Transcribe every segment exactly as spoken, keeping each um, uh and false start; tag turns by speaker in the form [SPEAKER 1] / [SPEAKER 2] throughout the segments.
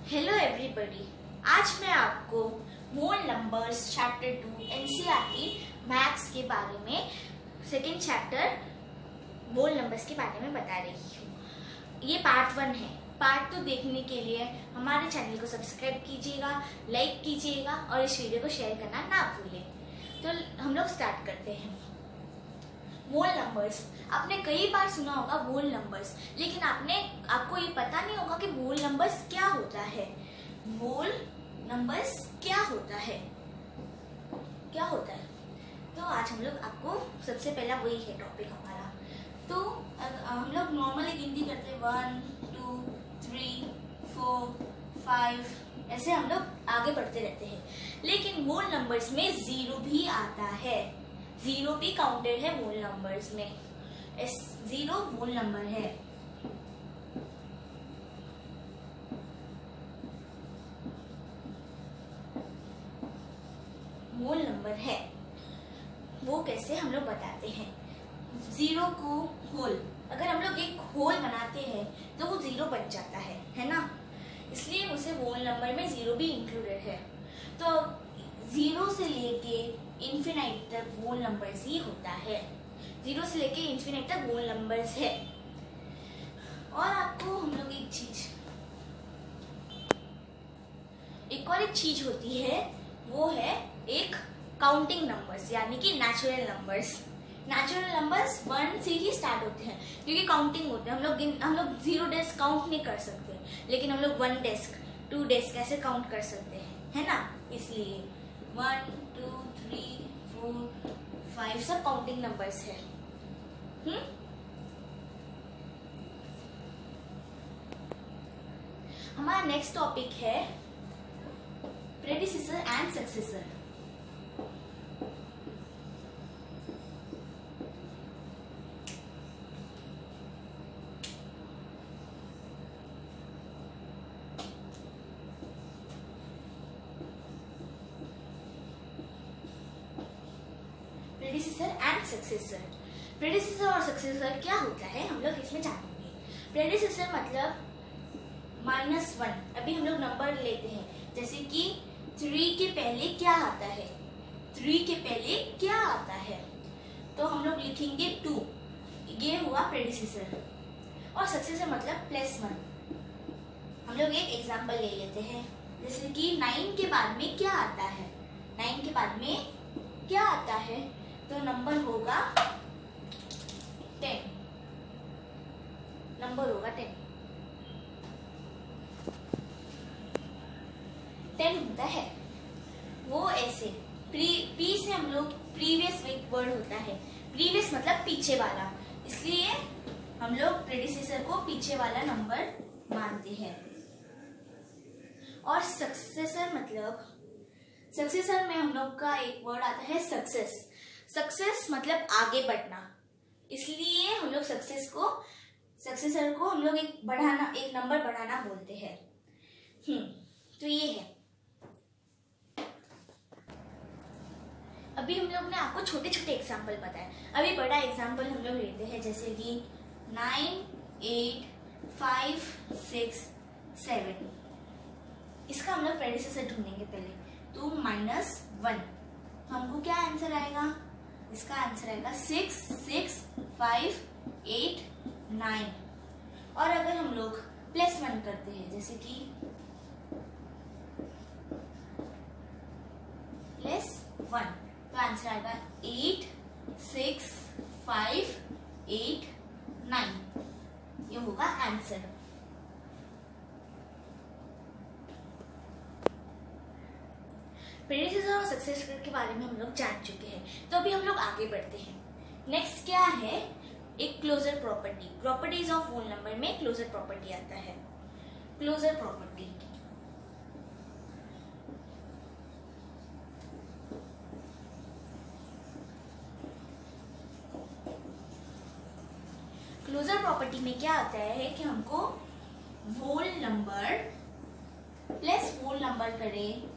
[SPEAKER 1] Hello everybody, आज मैं आपको whole numbers chapter two NCERT maths के बारे में सेकंड चैप्टर होल नंबर्स के बारे में बता रही हूँ। ये पार्ट वन है। पार्ट टू देखने के लिए हमारे चैनल को सब्सक्राइब कीजिएगा, लाइक कीजिएगा और इस वीडियो को शेयर करना ना भूलें। तो हम लोग स्टार्ट करते हैं। होल नंबर्स, आपने कई बार सुना होगा होल नंबर्स, लेकिन आपने आपको ये पता नहीं होगा कि होल नंबर्स क्या होता है। होल नंबर्स क्या होता है क्या होता है तो आज हम लोग आपको सबसे पहला वही है टॉपिक हमारा। तो हम लोग नॉर्मली गिनती करते हैं one two three four five, ऐसे हम लोग आगे बढ़ते रहते हैं। लेकिन होल नंबर्स में जीरो भी आता है। जीरो भी काउंटेड है होल नंबर्स में। जीरो होल नंबर है। होल नंबर है वो कैसे हम लोग बताते हैं। जीरो को होल, अगर हम लोग एक होल बनाते हैं तो वो जीरो बन जाता है है ना, इसलिए उसे होल नंबर में जीरो भी इंक्लूडेड है। तो जीरो से लेके इन्फिनाइट तक होल नंबर्स ही होता है। जीरो से लेके इन्फिनाइट तक होल नंबर्स है। और आपको हम लोग एक चीज एक और एक चीज होती है, वो है एक काउंटिंग नंबर्स, यानी कि natural numbers. Natural numbers one से ही स्टार्ट होते हैं क्योंकि काउंटिंग होते हैं। हम लोग हम लोग जीरो डेस्क काउंट नहीं कर सकते, लेकिन हम लोग वन डेस्क टू डेस्क ऐसे काउंट कर सकते हैं, है ना। इसलिए one two three four five सब काउंटिंग नंबर्स है। हम्म हमारा नेक्स्ट टॉपिक है predecessor and successor. Predecessor and successor. Predecessor और सक्सेसर क्या होता है हम लोग इसमें जानेंगे। प्रेडिसेसर मतलब माइनस वन। अभी हम लोग नंबर लेते हैं, जैसे कि थ्री के पहले क्या आता है, थ्री के पहले क्या आता है, तो हम लोग लिखेंगे टू, ये हुआ प्रेडिसेसर। और सक्सेसर मतलब प्लस वन। हम लोग एक एग्जांपल ले लेते हैं, जैसे कि नाइन के बाद में क्या आता है, नाइन के बाद में क्या आता है, तो नंबर होगा टेन, नंबर होगा टेन। टेन होता है वो ऐसे। प्री पी से हम लोग प्रीवियस एक वर्ड होता है। प्रीवियस मतलब पीछे वाला, इसलिए हम लोग प्रेडिसेसर को पीछे वाला नंबर मानते हैं। और सक्सेसर मतलब, सक्सेसर में हम लोग का एक वर्ड आता है सक्सेस। सक्सेस मतलब आगे बढ़ना, इसलिए हम लोग सक्सेस को सक्सेसर को हम लोग एक बढ़ाना, एक नंबर बढ़ाना बोलते हैं। हम्म तो ये है। अभी हम लोग ने आपको छोटे छोटे एग्जाम्पल बताए, अभी बड़ा एग्जाम्पल हम लोग लेते हैं, जैसे कि nine eight five six seven. इसका हम लोग प्रेडिसेसर ढूंढेंगे पहले। टू माइनस वन, हमको क्या आंसर आएगा, इसका आंसर आएगा six six five eight nine. और अगर हम लोग प्लस वन करते हैं, जैसे कि प्लस वन, तो आंसर आएगा eight six five eight nine, ये होगा आंसर। प्रेडिसेसर और सक्सेसर के बारे में हम लोग जान चुके हैं, तो अभी हम लोग आगे बढ़ते हैं। नेक्स्ट क्या है, एक closure property. Properties of whole number में क्लोजर प्रॉपर्टी आता है। क्लोजर प्रॉपर्टी, क्लोजर प्रॉपर्टी में क्या आता है कि हमको whole number plus whole number करें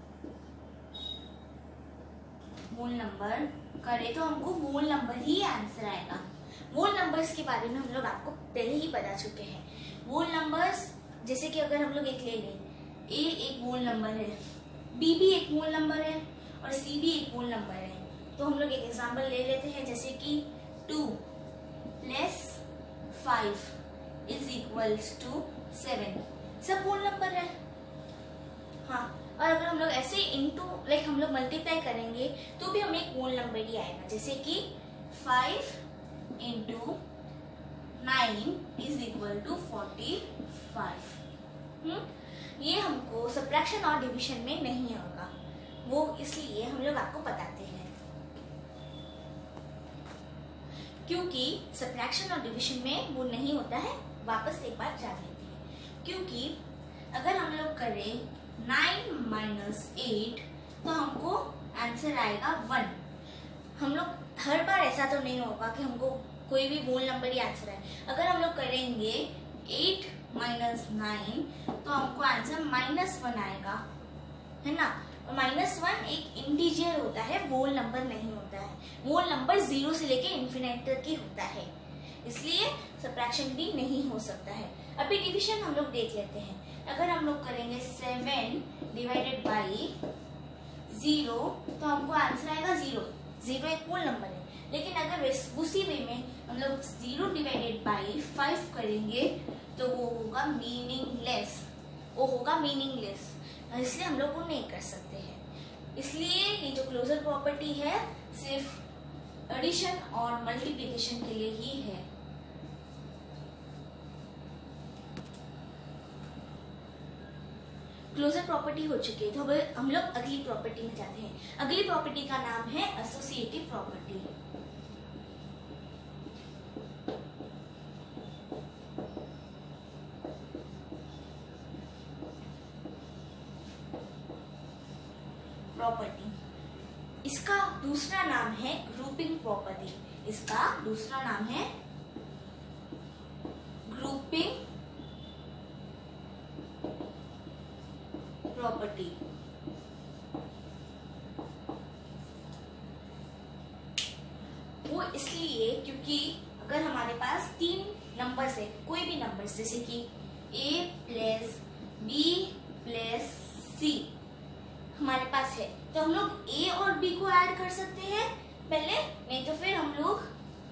[SPEAKER 1] होल नंबर करे तो हमको होल नंबर ही आंसर आएगा। होल नंबर्स के बारे में हम लोग आपको पहले ही बता चुके हैं। होल नंबर्स जैसे कि अगर हम लोग एक ले लें ए एक होल नंबर है, बी भी एक होल नंबर है और सी भी एक होल नंबर है। तो हम लोग एक एग्जांपल ले लेते हैं, जैसे कि two plus five is equals to seven, सब होल नंबर है। हाँ, और अगर हम लोग ऐसे इनटू लाइक हम लोग मल्टीप्लाई करेंगे तो भी हमें एक होल नंबर ही आएगा, जैसे कि five into nine is equal to forty five. ये हमको सब्ट्रैक्शन और डिवीजन में नहीं होगा, वो इसलिए हम लोग आपको बताते हैं, क्योंकि सब्ट्रैक्शन और डिवीजन में वो नहीं होता है। वापस एक बार जान लेते हैं, क्योंकि अगर हम लोग करें नाइन माइनस एट तो हमको आंसर आएगा वन। हम लोग हर बार ऐसा तो नहीं होगा कि हमको कोई भी होल नंबर ही आंसर है। अगर हम लोग करेंगे एट माइनस नाइन तो हमको आंसर माइनस वन आएगा, है ना। और माइनस वन एक इंटीजर होता है, होल नंबर नहीं होता है। होल नंबर जीरो से लेके इन्फिनिटी तक ही होता है, इसलिए सब्ट्रैक्शन भी नहीं हो सकता है। अभी डिवीजन हम लोग देख लेते हैं। अगर हम लोग करेंगे सेवन डिवाइडेड बाई जीरो तो हमको आंसर आएगा जीरो। जीरो एक होल नंबर है, लेकिन अगर उसी वे में हम लोग जीरो डिवाइडेड बाई फाइव करेंगे तो वो होगा मीनिंगलेस, वो होगा मीनिंगलेस, इसलिए हम लोग वो नहीं कर सकते हैं। इसलिए ये जो क्लोजर प्रॉपर्टी है सिर्फ एडिशन और मल्टीप्लिकेशन के लिए ही है। क्लोजर प्रॉपर्टी हो चुकी है, तो अब हम लोग अगली प्रॉपर्टी में जाते हैं। अगली प्रॉपर्टी का नाम है एसोसिएटिव प्रॉपर्टी। प्रॉपर्टी इसका दूसरा नाम है ग्रुपिंग प्रॉपर्टी। इसका दूसरा नाम है ग्रुपिंग प्रॉपर्टी। वो इसलिए क्योंकि अगर हमारे पास तीन नंबर्स है, कोई भी नंबर्स, जैसे कि a plus B plus C हमारे पास है, तो हम लोग a और b को ऐड कर सकते हैं पहले, नहीं तो फिर हम लोग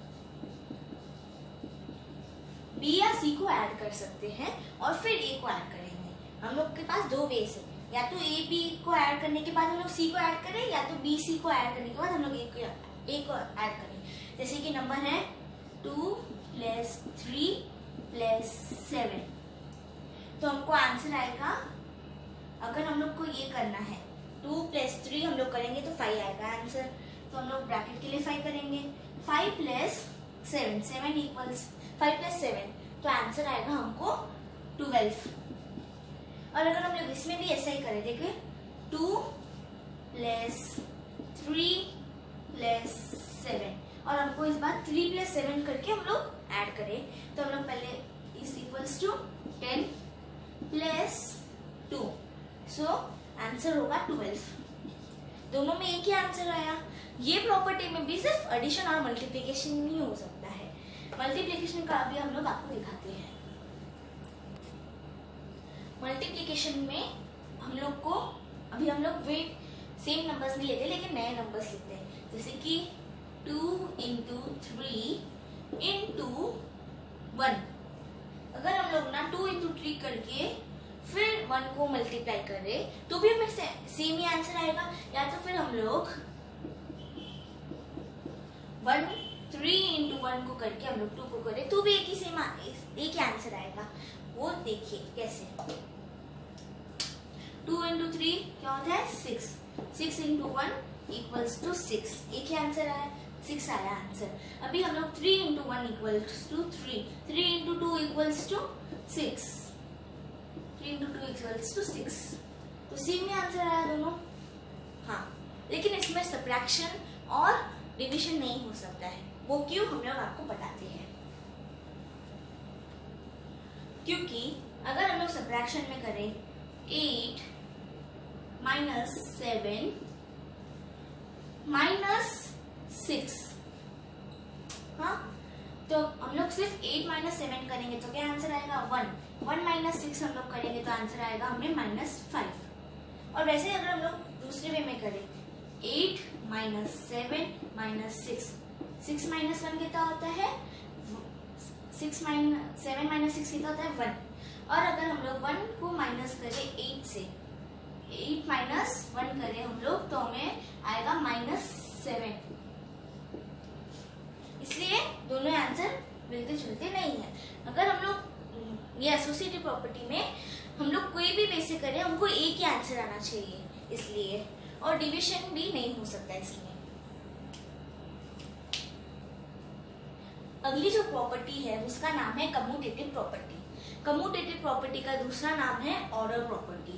[SPEAKER 1] b या c को ऐड कर सकते हैं और फिर a को ऐड करेंगे। हम लोग के पास दो वेज है, या तो ए बी को ऐड करने के बाद हम लोग सी को ऐड करें, या तो बी सी को ऐड करने के बाद हम लोग ए को ए को ऐड करें। जैसे कि नंबर है two plus three plus seven, तो हमको आंसर आएगा, अगर हम लोग को ये करना है टू प्लस थ्री हम लोग करेंगे तो फाइव आएगा आंसर, तो हम लोग ब्रैकेट के लिए फाइव करेंगे। Five plus seven, seven equals five plus seven, तो आंसर आएगा हमको ट्वेल्व। और अगर हम लोग इसमें भी ऐसा ही करें, देखिए two plus three plus seven, और हमको इस बार थ्री प्लस सेवन करके हम लोग ऐड करें, तो हम लोग पहले is equals to ten plus two, so answer होगा ट्वेल्व। दोनों में एक ही आंसर आया। ये प्रॉपर्टी में भी सिर्फ एडिशन और मल्टीप्लिकेशन नहीं हो सकता है, मल्टीप्लिकेशन का अभी हम लोग आपको दिखाते हैं। मल्टीप्लिकेशन में हम लोग को अभी हम लोग वे सेम नंबर्स नहीं लेते, लेकिन नए नंबर्स लेते हैं, जैसे कि two into three into one. अगर हम लोग ना टू इंटू थ्री करके फिर वन को मल्टीप्लाई करें तो भी हमें सेम ही आंसर आएगा, या तो फिर हम लोग वन थ्री इंटू वन को करके हम लोग टू को करें तो भी एक ही सेम एक ही आंसर आएगा। वो देखिए कैसे, टू इंटू थ्री क्या होता है six, six into one equals to six, एक ही आंसर आया, सिक्स आया आंसर। अभी हम लोग three into one equals to three, three into two equals to six, three into two equals to six, तो सेम ही आंसर आया दोनों। हाँ, लेकिन इसमें सब्ट्रैक्शन और डिवीजन नहीं हो सकता है। वो क्यों, हम लोग आपको बताते हैं। क्योंकि अगर हम लोग सब्ट्रैक्शन में करें eight minus seven minus six, हाँ, तो हम लोग सिर्फ एट माइनस सेवन करेंगे तो क्या आंसर आएगा one, one minus six six हम लोग करेंगे तो आंसर आएगा हमें माइनस फाइव। और वैसे अगर हम लोग दूसरे वे में करें, eight minus seven minus six, six minus one कितना होता है, six minus seven minus six कितना होता है, वन। और अगर हम लोग वन को माइनस करें एट से, एट माइनस वन करें हम लोग तो हमें आएगा माइनस सेवन। इसलिए दोनों आंसर मिलते जुलते नहीं है। अगर हम लोग ये एसोसिएटिव प्रॉपर्टी में हम लोग कोई भी वैसे करें, हमको एक ही आंसर आना चाहिए इसलिए, और डिविजन भी नहीं हो सकता इसमें। अगली जो प्रॉपर्टी है उसका नाम है कम्यूटेटिव प्रॉपर्टी। कम्यूटेटिव प्रॉपर्टी का दूसरा नाम है ऑर्डर प्रॉपर्टी।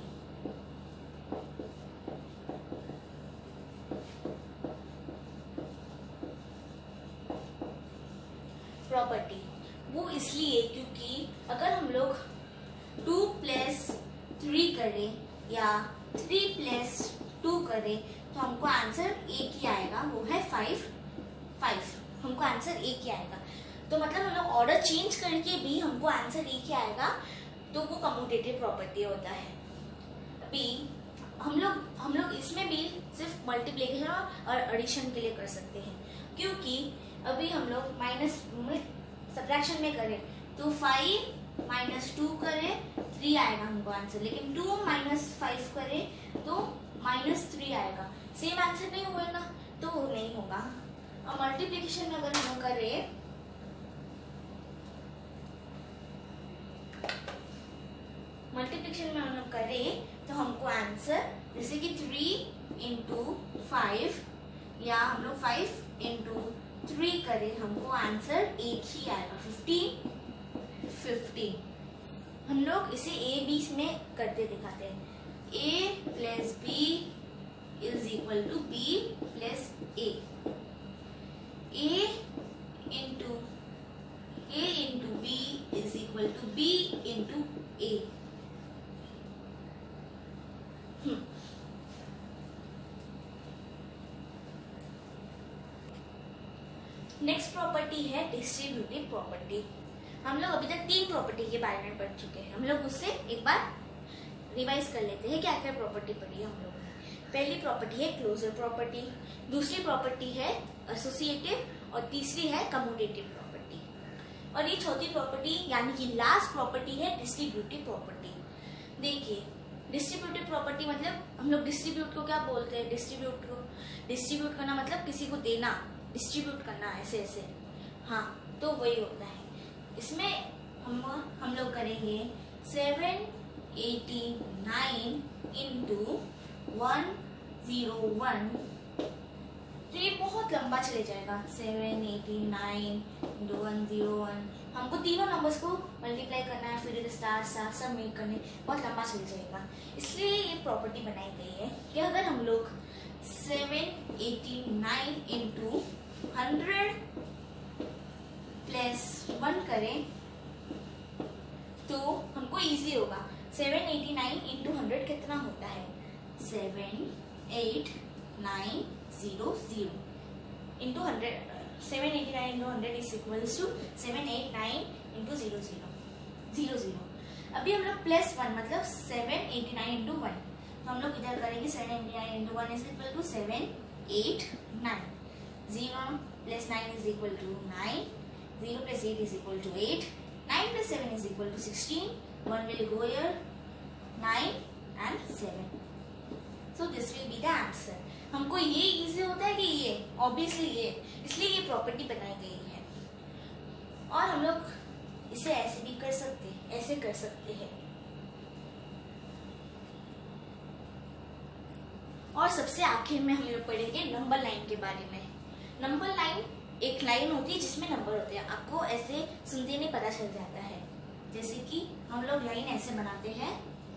[SPEAKER 1] प्रॉपर्टी वो इसलिए क्योंकि अगर हम लोग टू प्लस थ्री करें या थ्री प्लस टू करें तो हमको आंसर एक ही आएगा, वो है फाइव। फाइव हमको आंसर एक ही आएगा। तो मतलब हम लोग ऑर्डर चेंज करके भी हमको आंसर एक ही आएगा, तो वो कम्यूटेटिव प्रॉपर्टी होता है। अभी हम लोग हम लोग इसमें भी सिर्फ मल्टीप्लिकेशन और एडिशन के लिए कर सकते हैं, क्योंकि अभी हम लोग माइनस सब्ट्रैक्शन में करें तो फाइव माइनस टू करें थ्री आएगा हमको आंसर, लेकिन टू माइनस फाइव करें तो माइनस थ्री आएगा। सेम आंसर नहीं हुआ ना, तो वो नहीं होगा। और मल्टीप्लिकेशन में अगर हम करें मल्टीप्लिकेशन में हम लोग करें तो हमको आंसर जैसे कि थ्री इंटू फाइव या हम लोग फाइव इंटू थ्री करें हमको आंसर एक ही आएगा, फिफ्टीन। फिफ्टीन हम लोग इसे ए बी में करते दिखाते हैं। A plus B is equal to B plus A. A into A into B is equal to B into A. Next property है डिस्ट्रीब्यूटिव प्रॉपर्टी। हम लोग अभी तक तीन प्रॉपर्टी के बारे में पढ़ चुके हैं। हम लोग उससे एक बार रिवाइज कर लेते हैं क्या क्या प्रॉपर्टी पढ़ी है हम लोगों ने। पहली प्रॉपर्टी है क्लोजर प्रॉपर्टी, दूसरी प्रॉपर्टी है एसोसिएटिव और तीसरी है कम्यूटेटिव प्रॉपर्टी। और ये चौथी प्रॉपर्टी यानी कि लास्ट प्रॉपर्टी है डिस्ट्रीब्यूटिव प्रॉपर्टी। देखिए डिस्ट्रीब्यूटिव प्रॉपर्टी मतलब हम लोग डिस्ट्रीब्यूट को क्या बोलते हैं, डिस्ट्रीब्यूट को डिस्ट्रीब्यूट करना मतलब किसी को देना, डिस्ट्रीब्यूट करना ऐसे ऐसे, हाँ तो वही होता है। इसमें हम हम लोग करेंगे seven eighty nine into one zero one, तो ये बहुत लंबा चले जाएगा। Seven eighty nine into one zero one, हमको तीनों नंबर्स को मल्टीप्लाई करना है, फिर स्टार स्टार सब मेक करने, बहुत लंबा चल जाएगा। इसलिए ये प्रॉपर्टी बनाई गई है कि अगर हम लोग seven eighty nine into hundred plus one करें तो हमको इजी होगा। Seven eighty nine into hundred कितना होता है, seven eight nine zero zero into hundred. Seven eighty nine into hundred is equals to seven eight nine into zero zero zero zero. अभी हम लोग प्लस वन मतलब seven eighty nine into one, तो हम लोग इधर करेंगे seven eighty nine into one is equal to seven eight nine. Zero plus nine is equal to nine, zero plus eight is equal to eight, nine plus seven is equal to sixteen, one will go here, nine and seven. So this will be the answer. हमको ये easy होता है कि ये obviously ये, इसलिए ये property बनाई गई है। और हम लोग इसे ऐसे भी कर सकते हैं, ऐसे कर सकते हैं। और सबसे आखिर में हम लोग पढ़ेंगे नंबर लाइन के बारे में। नंबर लाइन एक लाइन होती है जिसमें नंबर होते हैं, आपको ऐसे सुनते नहीं पता चल जाता है। जैसे कि हम लोग लाइन ऐसे बनाते हैं,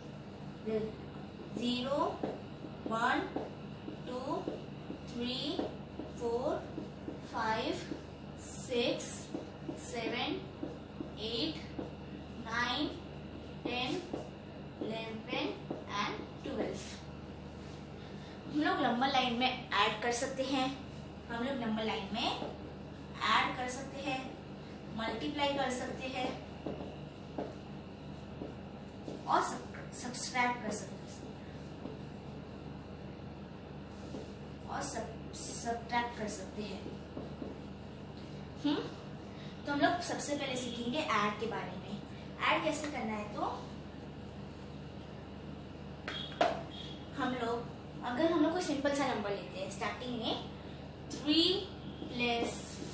[SPEAKER 1] zero one two three four five six seven eight nine ten eleven and twelve. हम लोग नंबर लाइन में ऐड कर सकते हैं, हम लोग नंबर लाइन में ऐड कर सकते हैं, मल्टीप्लाई कर सकते हैं, और सब्सट्रैक्ट कर सकते हैं और सब्ट्रैक्ट कर सकते हैं। हम्म तो हम लोग सबसे पहले सीखेंगे ऐड के बारे में। ऐड कैसे करना है, तो हम लोग अगर हम लोग कोई सिंपल सा नंबर लेते हैं स्टार्टिंग में, three plus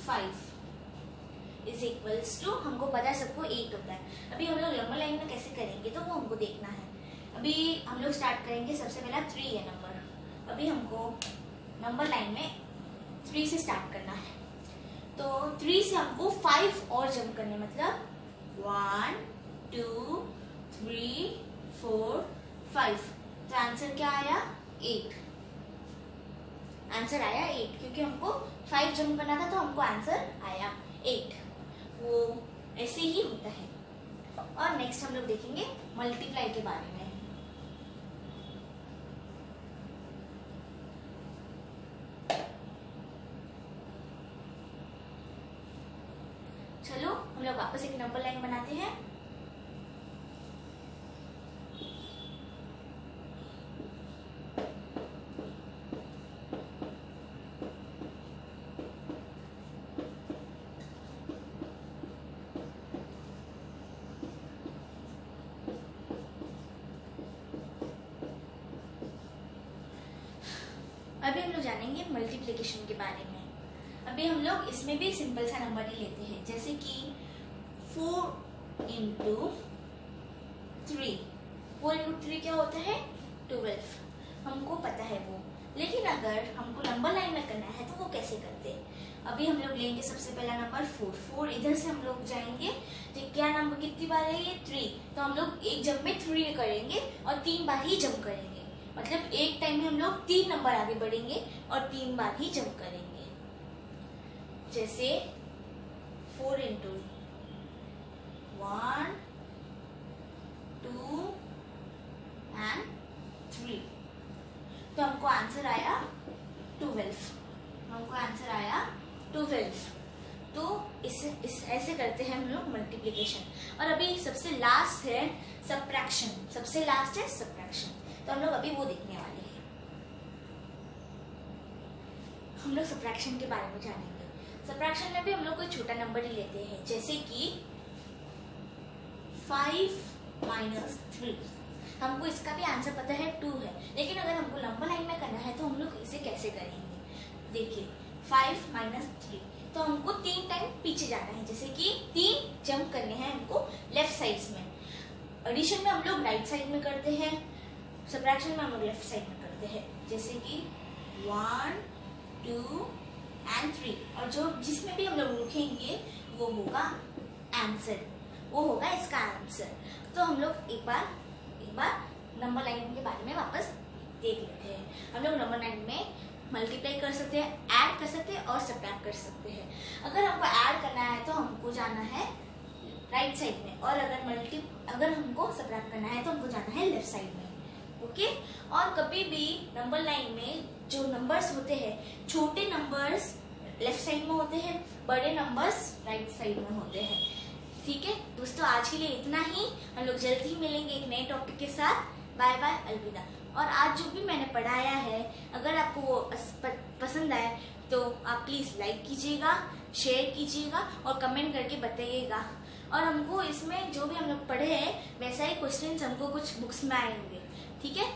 [SPEAKER 1] five is equals to, हमको पता है सबको एट होता है। अभी हम लोग नंबर लाइन में कैसे करेंगे तो वो हमको देखना है। अभी हम लोग स्टार्ट करेंगे, सबसे पहला थ्री है नंबर। अभी हमको नंबर लाइन में थ्री से स्टार्ट करना है, तो थ्री से हमको फाइव और जंप करने, मतलब one two three four five. तो आंसर क्या आया, एट। आंसर आया एट, क्योंकि हमको फाइव जंप करना था तो हमको आंसर आया एट। वो ऐसे ही होता है। और नेक्स्ट हम लोग देखेंगे मल्टीप्लाई के बारे में। चलो हम लोग वापस एक नंबर लाइन बनाते हैं। अभी हम लोग जानेंगे मल्टीप्लिकेशन के बारे में। अभी हम लोग इसमें भी सिंपल सा नंबर ही लेते हैं, जैसे कि four into three. Four into three क्या होता है, ट्वेल्व। हमको पता है वो, लेकिन अगर हमको नंबर लाइन में करना है तो वो कैसे करते हैं। अभी हम लोग लेंगे सबसे पहला नंबर फोर। फोर इधर से हम लोग जाएंगे, तो क्या नंबर कितनी बार है ये, थ्री। तो हम लोग एक जंप में थ्री करेंगे और तीन बार ही जंप करेंगे, मतलब एक टाइम में हम लोग तीन नंबर आगे बढ़ेंगे और तीन बार ही जंप करेंगे। जैसे four into one two and three, तो हमको आंसर आया ट्वेल्व। हमको आंसर आया ट्वेल्व। तो इस, इस ऐसे करते हैं हम लोग मल्टीप्लिकेशन। और अभी सबसे लास्ट है सब्ट्रैक्शन। सबसे लास्ट है सब्ट्रैक्शन, तो हम लोग अभी वो देखने वाले हैं। हम लोग सब्ट्रैक्शन के बारे में जानेंगे। सब्ट्रैक्शन में भी हम लोग कोई छोटा नंबर ही लेते हैं, जैसे कि फाइव माइनस थ्री। हमको इसका भी आंसर पता है टू है, लेकिन अगर हमको नंबर लाइन में करना है तो हम लोग इसे कैसे करेंगे। देखिए फाइव माइनस थ्री, तो हमको तीन टाइम पीछे जाना है, जैसे कि तीन जंप करने हैं हमको लेफ्ट साइड में। एडिशन में हम लोग राइट साइड में करते हैं, सब्ट्रैक्शन में हम लोग लेफ्ट साइड में करते हैं, जैसे कि वन टू एंड थ्री। और जो जिसमें भी हम लोग रुकेंगे वो होगा आंसर, वो होगा इसका आंसर। तो हम लोग एक बार एक बार नंबर लाइन के बारे में वापस देख लेते हैं। हम लोग नंबर लाइन में मल्टीप्लाई कर सकते हैं, ऐड कर सकते हैं और सब्ट्रैक्ट कर सकते हैं। अगर हमको ऐड करना है तो हमको जाना है राइट साइड में, और अगर मल्टी अगर हमको सब्ट्रैक्ट करना है तो हमको जाना है लेफ्ट साइड में। ओके। और कभी भी नंबर लाइन में जो नंबर्स होते हैं, छोटे नंबर्स लेफ्ट साइड में होते हैं, बड़े नंबर्स राइट साइड में होते हैं। ठीक है दोस्तों, आज के लिए इतना ही। हम लोग जल्द ही मिलेंगे एक नए टॉपिक के साथ। बाय बाय, अलविदा। और आज जो भी मैंने पढ़ाया है, अगर आपको वो पसंद आए तो आप प्लीज़ लाइक कीजिएगा, शेयर कीजिएगा और कमेंट करके बताइएगा। और हमको इसमें जो भी हम लोग पढ़े हैं वैसा ही क्वेश्चंस हमको कुछ बुक्स में आए होंगे। ठीक है,